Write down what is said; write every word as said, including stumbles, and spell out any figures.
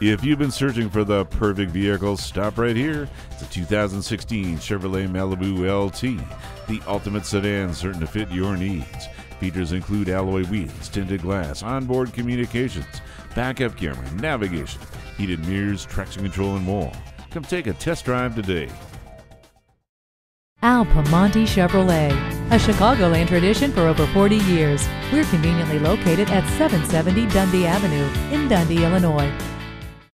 If you've been searching for the perfect vehicle, stop right here. It's a two thousand sixteen Chevrolet Malibu L T, the ultimate sedan certain to fit your needs. Features include alloy wheels, tinted glass, onboard communications, backup camera, navigation, heated mirrors, traction control, and more. Come take a test drive today. Al Piemonte Chevrolet, a Chicagoland tradition for over forty years. We're conveniently located at seven seventy Dundee Avenue in Dundee, Illinois.